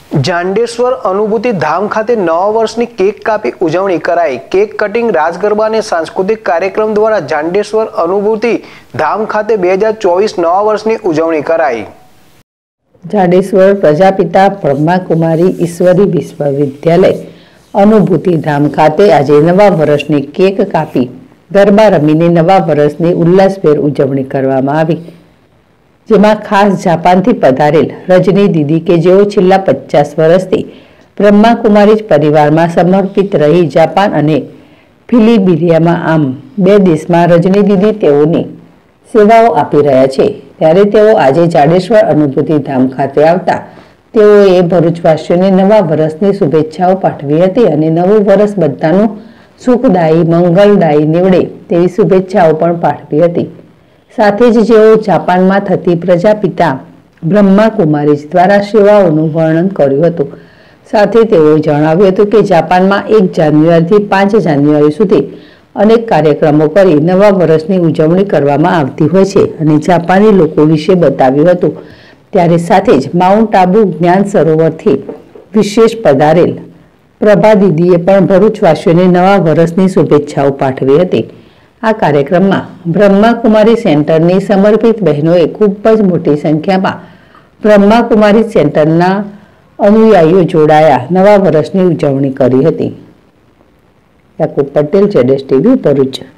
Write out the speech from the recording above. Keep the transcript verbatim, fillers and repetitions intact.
જાંડેશ્વર અનુભૂતિ ધામ ખાતે નવા વર્ષની કેક કાપી ઉજવણી કરાઈ। કેક કટિંગ, રાસ ગરબા અને સાંસ્કૃતિક કાર્યક્રમ દ્વારા જાંડેશ્વર અનુભૂતિ ધામ ખાતે બે હજાર ચોવીસ નવા વર્ષની ઉજવણી કરાઈ। જાડેશ્વર પ્રજાપિતા બ્રહ્માકુમારી ઈશ્વરી વિશ્વવિદ્યાલય અનુભૂતિ ધામ ખાતે આજે નવા વર્ષની કેક કાપી ગરબા રમીને નવા વર્ષની ઉલ્લાસભેર ઉજવણી કરવામાં આવી, જેમાં ખાસ જાપાનથી પધારેલ રજની દીદી કે જેઓ છેલ્લા પચાસ વર્ષથી બ્રહ્માકુમારી પરિવારમાં સમર્પિત રહી જાપાન અને ફિલિપિન્સમાં આમ બે દેશમાં રજની દીદી તેઓની સેવાઓ આપી રહ્યા છે, ત્યારે તેઓ આજે જાડેશ્વર અનુભૂતિ ધામ ખાતે આવતા તેઓએ ભરૂચવાસીઓને નવા વર્ષની શુભેચ્છાઓ પાઠવી હતી અને નવું વર્ષ બધાનું સુખદાયી મંગલદાયી નીવડે તેવી શુભેચ્છાઓ પણ પાઠવી હતી। સાથે જ જેઓ જાપાનમાં થતી પ્રજાપિતા બ્રહ્માકુમારી દ્વારા સેવાઓનું વર્ણન કર્યું હતું। સાથે તેઓએ જણાવ્યું હતું કે જાપાનમાં એક જાન્યુઆરીથી પાંચ જાન્યુઆરી સુધી અનેક કાર્યક્રમો કરી નવા વર્ષની ઉજવણી કરવામાં આવતી હોય છે અને જાપાની લોકો વિશે બતાવ્યું હતું। ત્યારે સાથે જ માઉન્ટ આબુ જ્ઞાન સરોવરથી વિશેષ પધારેલ પ્રભા દીદીએ પણ ભરૂચવાસીઓને નવા વર્ષની શુભેચ્છાઓ પાઠવી હતી। આ કાર્યક્રમમાં બ્રહ્માકુમારી સેન્ટરની સમર્પિત બહેનોએ ખૂબ જ મોટી સંખ્યામાં બ્રહ્માકુમારી સેન્ટરના અનુયાયીઓ જોડાયા નવા વર્ષની ઉજવણી કરી હતી। યાકુબ પટેલ, જેડેશ ટીવી, ભરૂચ।